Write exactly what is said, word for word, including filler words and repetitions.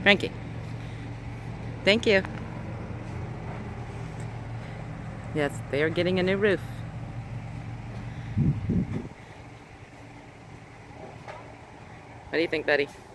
Frankie. Thank you. Yes, they are getting a new roof. What do you think, Betty?